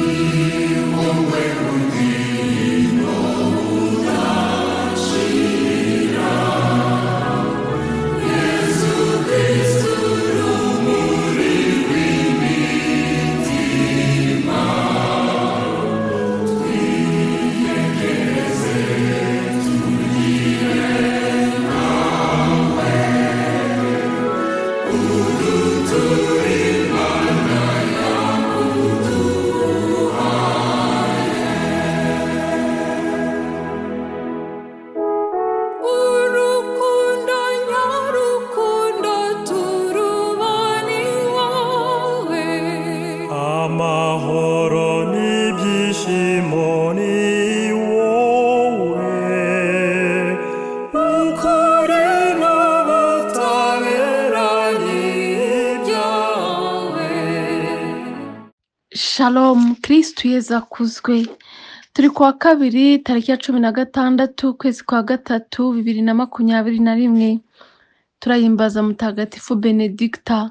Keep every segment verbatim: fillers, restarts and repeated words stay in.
Shalom, Kristu Yezu akuzwe. Turi kuwa kabiri tariki ya cumi na gatandatu ukwezi kwa gatatu bibiri na makumyabiri na rimwe. Turahimbaza Mutagatifu Benedikta.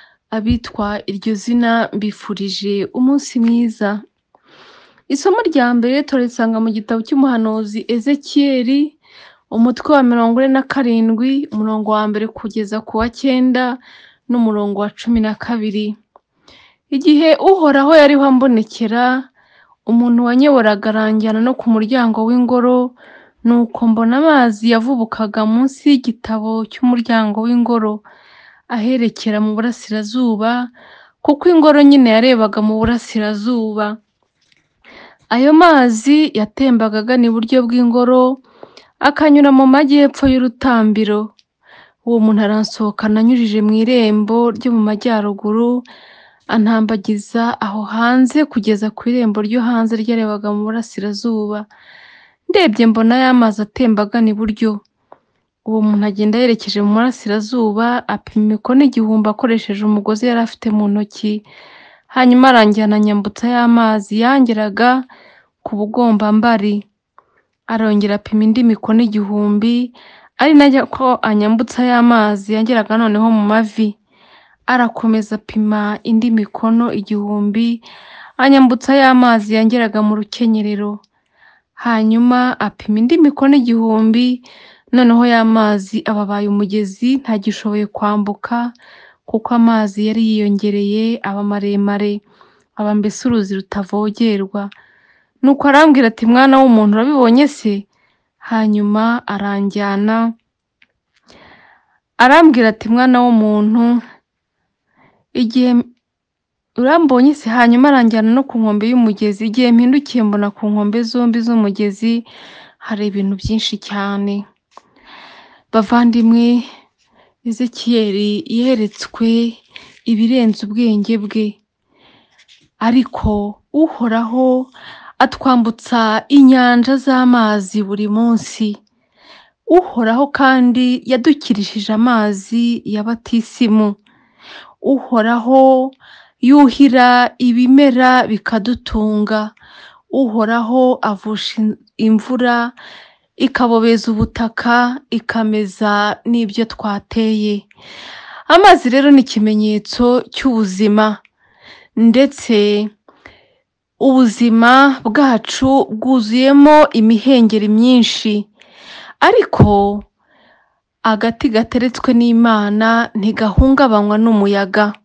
Abitwa iryo zina mbifurije umunsi mwiza. Isomo rya mbere turisanga mu gitabo cy'umuhanuzi Ezekiyeli, umutwe wa mirongo ine na karindwi, umurongo wa mbere kugeza ku wa cyenda n'umurongo wa cumi na kabiri. Igihe Uhoraho yariho ambonekera, umuntu wanyoboraga aranjyana no ku muryango w'ingoro, nuko mbona amazi yavubukaga munsi y'igitabo cy'umuryango w'ingoro, aherekera mu burasirazuba, kuko ingoro nyine yarebaga mu burasirazuba. Ayo mazi yatembaga agana iburyo bw'ingoro, akanyura mu majyepfo y'urutambiro. Uwo muntu aransohokana anyujije mu irembo ryo mu majyaruguru, antambagiza aho hanze kugeza ku irembo ryo hanze ryarebaga mu burasirazuba. Ndebye mbona ya mazi atemba agana iburyo. Uwo muntu agenda yerekeje mu burasirazuba, apima imikono igihumbi akoresheje umugozi yari afite mu ntoki. Hanyuma aranjyana anyambutsa ya mazi yangeraga ku bugombambari. Arongera apima indi mikono igihumbi, ari najya ko anyambutsa ya mazi yangeraga noneho mu mavi. Arakomeza apima indi mikono igihumbi, anyambutsa ya mazi yangeraga mu rukenyerero. Hanyuma apima indi mikono igihumbi, noneho ya mazi ababaye umugezi, ntagishoboye kwambuka, kuko amazi yari yiyongereye aba maremare, aba mbese uruzi rutavogerwa. Nuko arambwira ati, mwana w'umuntu, urabibonye se? Hanyuma aranjyana, arambwira ati, mwana w'umuntu, igihe urambonye se? Hanyuma aranjyana no ku nkombe y'umugezi. Igihe mpindukiye mbona ku nkombe zombi z'umugezi hari ibintu byinshi cyane. Bavandimwe, Ezekiyeli yeretswe ibirenze ubwenge bwe, ariko Uhoraho atwambutsa inyanja z'amazi buri munsi. Uhoraho kandi yadukirishije amazi ya batisimu. Uhoraho yuhira ibimera bikadutunga. Uhoraho avusha imvura ikabobeza ubutaka, ikameza n'ibyo twateye. Amazi rero ni ikimenyetso cy'ubuzima, ndetse ubuzima bwacu bwuzuyemo imihengeri myinshi, ariko agati gateretswe n'Imana ntigahungabanywa n'umuyaga.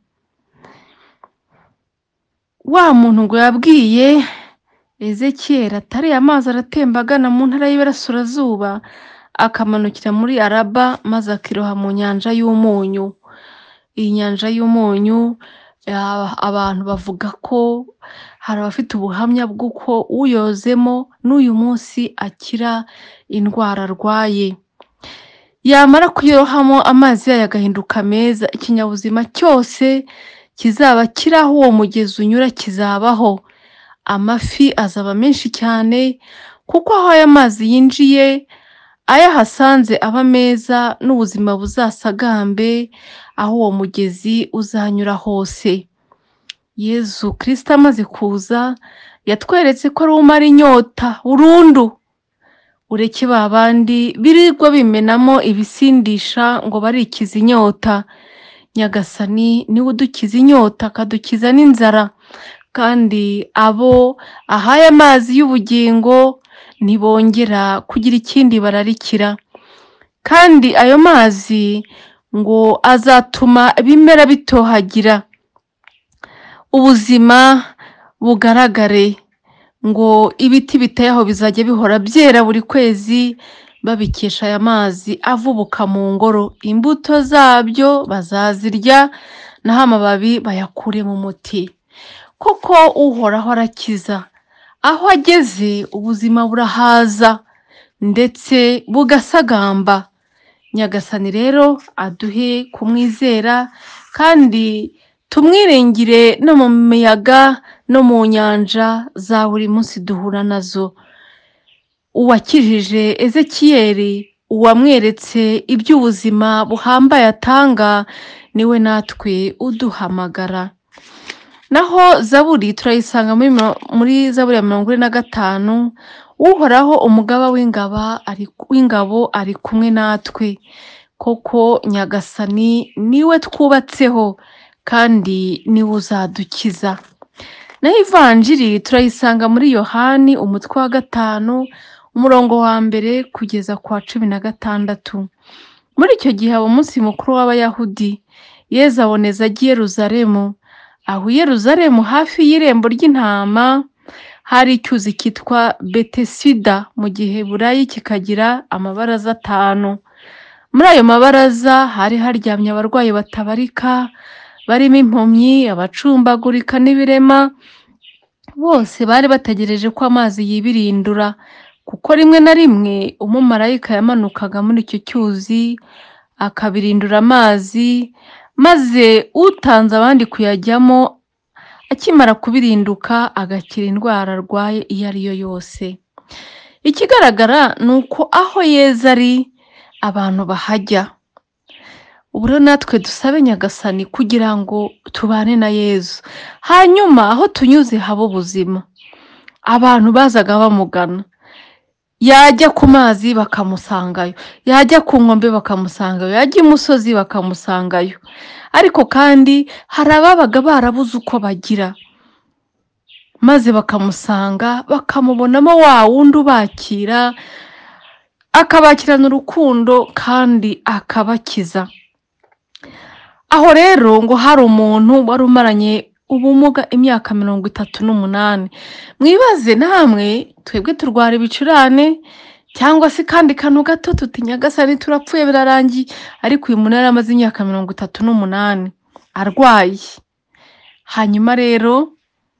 Wa muntu ngo yabwiye Ezekiyeli atari amazi aratemba agana mu ntara y'Iburasirazuba, akamanukira muri Araba, maze akiroha mu nyanja y'umunyu. Iyi nyanja y'umunyu, abantu bavuga ko hari abafite ubuhamya bw'uko uyozemo n'uyu munsi akira indwara arwaye. Yamara kuyirohamo amazi yayo agahinduka meza, ikinyabuzima cyose kizaba kiri aho uwo mugezi unyura kizabaho. Amafi azaba menshi cyane, kuko aho aya mazi yinjiye ayahasanze aba meza, n'ubuzima buzasagambe aho uwo mugezi uzanyura hose. Yezu Kristo amaze kuza yatweretse ko ari umara inyota burundu. Ureke ba bandi birirwa bimenamo ibisindisha ngo barikiza inyota. Nyagasani niwe udukiza inyota, akadukiza n'inzara, kandi abo ahaye amazi y'ubugingo ntibongera kugira ikindi bararikira, kandi ayo mazi ngo azatuma ibimera bitohagira, ubuzima bugaragare, ngo ibiti biteye aho bizajya bihora byera buri kwezi babikesha aya mazi avubuka mu ngoro, imbuto zabyo bazazirya naho amababi bayakure mu muti. Koko uhoraho arakiza, aho ageze ubuzima burahaza ndetse bugasagamba. Nyagasani rero aduhe kumwizera kandi tumwiringire no mu miyaga no mu nyanja za buri munsi duhura nazo. Uwakijije Ezekiyeli, uwamweretse iby'ubuzima buhambaye atanga, niwe natwe uduhamagara. Naho Zaburi turayisanga muri, muri Zaburi ya mirongo ine na gatanu. Uhoraho umugaba w'ingabo ari w'ingabo ari kumwe natwe. Koko Nyagasani niwe twubatseho kandi niwe uzadukiza. Naho ivanjiri turayisanga muri Yohani umutwe wa gatanu umurongo wa mbere kugeza kwa cumi na gatandatu. Muri icyo gihe abo munsi mukuru w'Abayahudi, Yezu aboneza agiye Yeruzalemu. Aho i Yeruzalemu hafi y'irembo ry'intama hari icyuzi cyitwa Betesida, mu Giheburayi kikagira amabaraza atanu. Muri ayo mabaraza hari haryamye abarwayi batabarika, barimo impumyi, abacumbagurika n'ibirema. Bose bari bategereje ko amazi yibirindura, kuko rimwe na rimwe umumarayika yamanukaga muri icyo cyuzi akabirindura amazi, maze utanze abandi kuyajyamo akimara kubirinduka agakira indwara arwaye iyo ari yo yose. Ikigaragara ni uko aho Yezu ari abantu bahajya. Ubu rero natwe dusabe Nyagasani kugira ngo tubane na Yezu, hanyuma aho tunyuze haba ubuzima. Abantu bazaga bamugana, yajya ku mazi bakamusangayo, yajya ku nkombe bakamusangayo, yajya imusozi bakamusangayo. Ariko kandi hari ababaga barabuze uko bagira, maze bakamusanga bakamubonamo wa wundi ubakira, akabakirana urukundo kandi akabakiza. Aho rero ngo hari umuntu wari umaranye ubumuga imyaka mirongo itatu n'umunani. Mwibaze namwe, twebwe turwara ibicurane cyangwa se kandi kantu gato tuti Nyagasani turapfuye birarangiye, ariko uyu muntu yari amaze imyaka mirongo itatu n'umunani arwaye. Hanyuma rero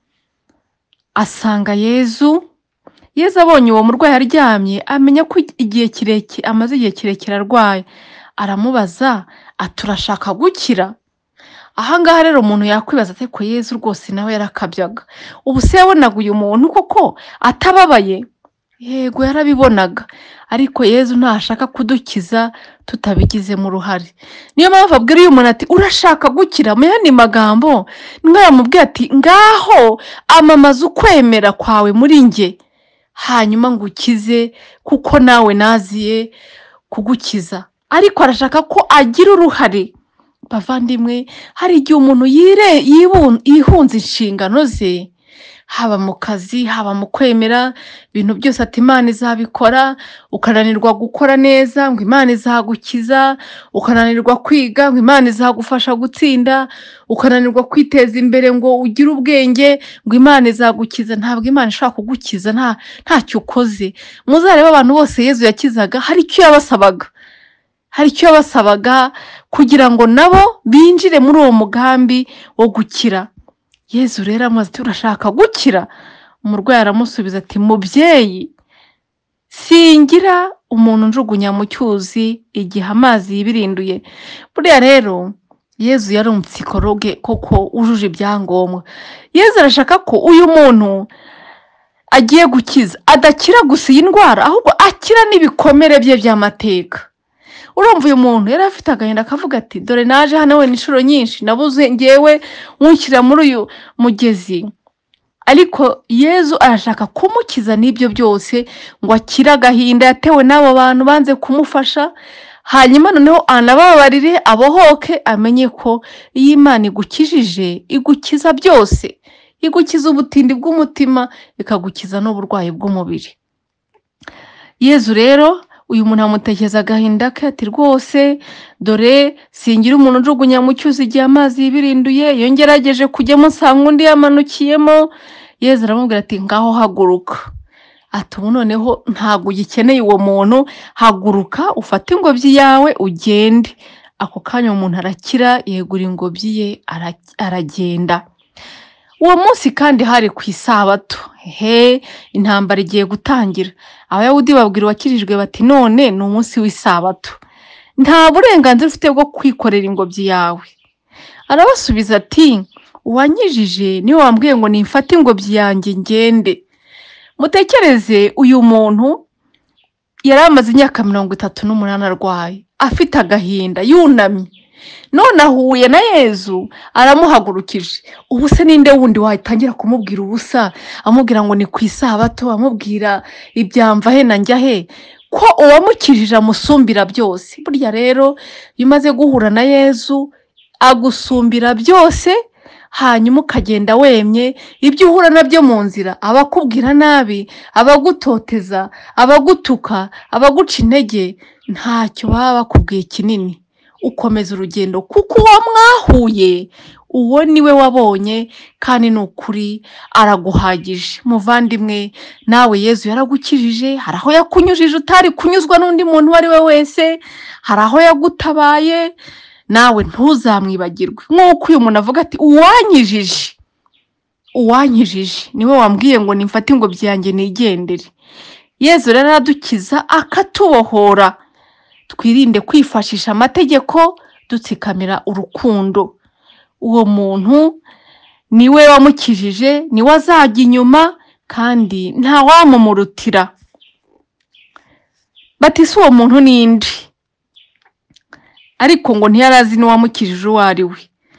asanga Yezu. Yezu abonye uwo murwayi aryamye, amenya ko igihe kirekire amaze igihe kirekire arwaye, aramubaza ati urashaka gukira? Ahangaha rero umuntu yakwibaza ati ko Yezu rwose nawe yarakabyaga, ubu se yabonaga uyu muntu koko atababaye? Yego yarabibonaga, ariko Yezu ntashaka kudukiza tutabigizemo uruhare. Niyo mpamvu abwira uyu muntu ati urashaka gukira. Mu yandi magambo niwe yamubwiye ati ngaho amamaza ukwemera kwawe muri nge, hanyuma ngukize, kuko nawe naziye kugukiza. Ariko arashaka ko agira uruhare. Bavandimwe, hari igihe umuntu yire yihunze inshingano ze, haba mu kazi, haba mu kwemera ibintu byose ati Imana izabikora, ukananirwa gukora neza ngo Imana izagukiza, ukananirwa kwiga ngo Imana izagufasha gutsinda, ukananirwa kwiteza imbere ngo ugire ubwenge ngo Imana izagukiza. Ntabwo Imana ishaka kugukiza nta ntacyo ukoze. Muzarebe abantu bose Yezu yakizaga, hari icyo yabasabaga, hari icyo yabasabaga kugira ngo nabo binjire muri uwo mugambi wo gukira. Yezu rero amaze ati urashaka gukira? Umurwayi aramusubiza ati mubyeyi, singira umuntu njugunya mu cyuzi igihe amazi yibirinduye. Buriya rero Yezu yari umupsikologe koko ujuje ibyangombwa. Yezu arashaka ko uyu muntu agiye gukiza adakira gusa iyi ndwara, ahubwo akira n'ibikomere bye by'amateka. Urumva uyu muntu yari afite agahinda akavuga ati dore naje hano we n'inshuro nyinshi nabuze ngewe nkukira muri uyu mugezi, ariko Yezu arashaka kumukiza n'ibyo byose ngo akire agahinda yatewe n'abo bantu banze kumufasha, hanyuma noneho anababarire abohoke, amenye ko iyo Imana igukijije igukiza byose. igukiza ubutindi bw'umutima, ikagukiza n'uburwayi bw'umubiri. Yezu rero uyu muntu amutekereza agahinda ke ati rwose dore singira umuntu ujugunya mu cyuzi igihe amazi yibirinduye, iyo ngerageje kujyamo nsanga undi yamanukiyemo. Yezu aramubwira ati ngaho haguruka, ati ubu noneho ntabwo ugikeneye uwo muntu, haguruka ufate ingobyi yawe ugende. Ako kanya umuntu arakira, yegura ingobyi ye aragenda. Uwo munsi kandi hari ku isabato, he intambara igiye gutangira. Abayahudi babwira uwakirijwe bati none ni umunsi w'isabato, nta burenganzira ufite bwo kwikorera ingobyi yawe. Arabasubiza ati uwanyijije niwe wambwiye ngo nimfate ingobyi yanjye ngende. Mutekereze, uyu muntu yari amaze imyaka mirongo itatu n'umunani arwaye, afite agahinda, yunamye. None ahuye na Yezu aramuhagurukije. Ubu se ninde wundi watangira kumubwira ubusa, amubwira ngo ni ku isabato, amubwira ibyamva he na njya he, ko uwamukijije amusumbira byose. Burya rero iyo umaze guhura na Yezu agusumbira byose, hanyuma ukagenda wemye. Ibyo uhura nabyo mu nzira, abakubwira nabi, abagutoteza, abagutuka, abaguca intege, ntacyo baba bakubwiye kinini. Ukomeza urugendo kuko uwo mwahuye uwo niwe wabonye, kandi ni ukuri araguhagije. Muvandimwe, nawe Yezu yaragukijije, hari aho yakunyujije utari kunyuzwa n'undi muntu uwo ari we wese, hari aho yagutabaye, nawe ntuzamwibagirwe. Nk'uko uyu muntu avuga ati uwanyijije, uwanyijije niwe wambwiye ngo nimfate ingobyi yanjye nigendere. Yezu rero aradukiza akatubohora. Twirinde kwifashisha amategeko dutsikamira urukundo. Uwo muntu niwe wamukijije, niwe azajya inyuma, kandi nta wamumurutira. Bati se uwo muntu ninde? Ariko ngo ntiyarazi n'uwamukijije uwo ari we.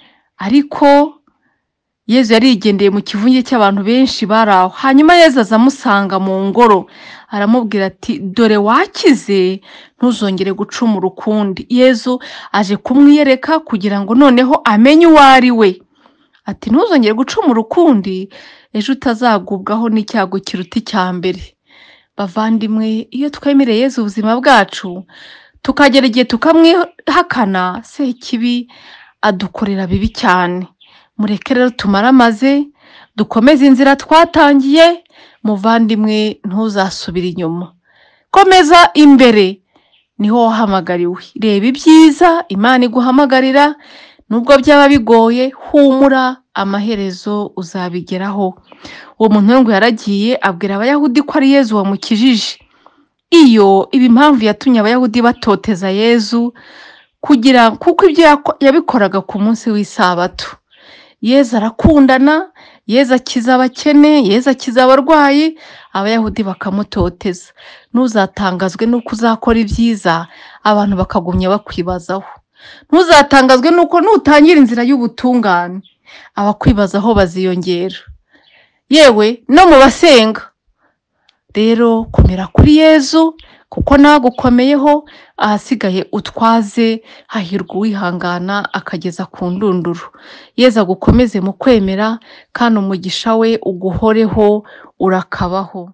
Ariko Yezu yarigendeye mu kivunge cy'abantu benshi bari aho. Hanyuma Yezu azamusanga mu ngoro, aramubwira ati dore wakize, ntuzongere gucumura ukundi. Yezu aje kumwiyereka kugira ngo noneho amenye uwo ari we. Ati ntuzongere gucumura ukundi, ejo utazagubwaho n'icyago kiruta icya mbere. Bavandimwe, iyo twemereye Yezu ubuzima bwacu, tukagera igihe tukamwihakana, Sekibi adukorera bibi cyane. Mureke rero tumaramaze, dukomeze inzira twatangiye. Muvandimwe, ntuzasubire inyuma, komeza imbere, niho wahamagariwe. Reba ibyiza Imana iguhamagarira, nubwo byaba bigoye, humura, amaherezo uzabigeraho. Uwo muntu ngo yaragiye abwira Abayahudi ko ari Yezu wamukijije. Iyo ibi impamvu yatumye Abayahudi batoteza Yezu, kugira kuko ibyo yabikoraga ku munsi w'isabato. Yezu arakundana, Yezu akiza abakene, Yezu akiza abarwayi, Abayahudi bakamutoteza. Ntuzatangazwe nuko uzakora ibyiza abantu bakagumya bakwibazaho. Ntuzatangazwe nuko nutangira inzira y'ubutungane abakwibazaho baziyongera, yewe no mu basenga. Rero komera kuri Yezu kuko nagukomeyeho, ahasigaye utwaze. Hahirwa uwihangana akageza ku ndunduro. Yezu agukomeze mu kwemera, kandi umugisha we uguhoreho urakabaho.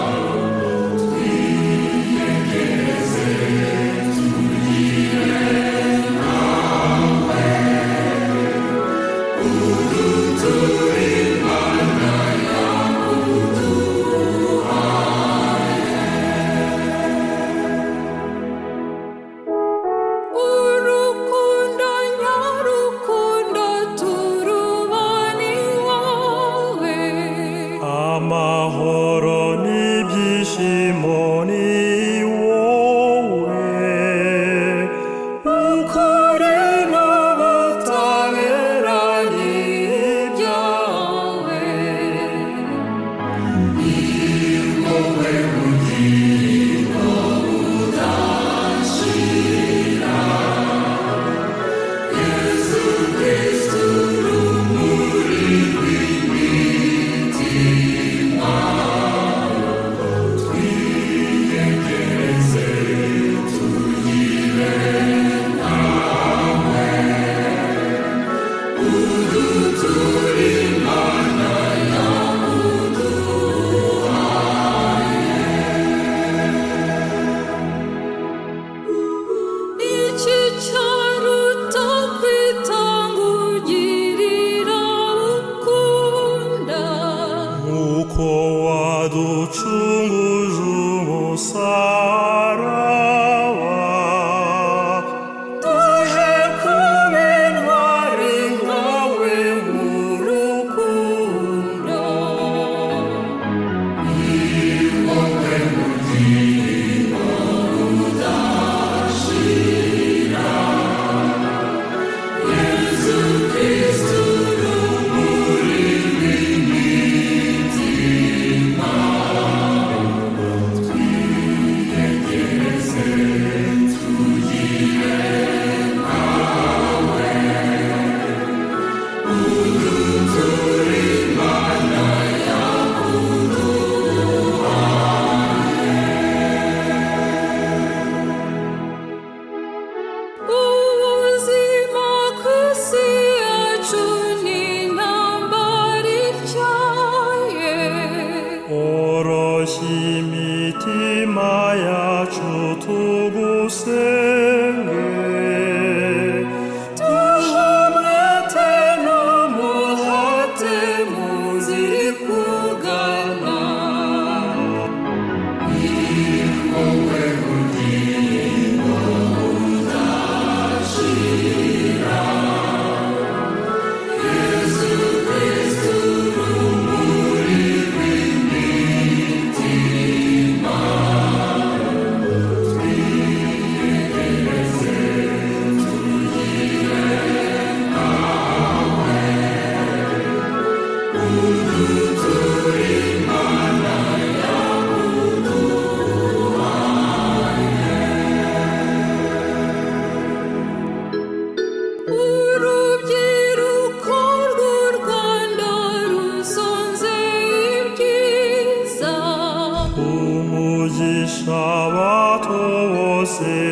Yeah. waducunguje umusaraba, duhe kuba intwari nkawe mu rukundo. Ni wowe bugingo budashira, Yesu Kristu urumuri rw'imitima, twiyegereze tugire nkawe, uduture Imana ubuzima ku isi yacu ni intambara ityaye, oroshya imitima yacu tugusenge, duhe umwete n'umuhate mu nzira ikugana. Ni wowe bugingo budashira, Yesu Kristu urumuri rw'imitima, twiyegereze tugire nkawe, uduture Imana urubyiruko rw'u Rwanda rusonze ibyiza, umugisha abato bose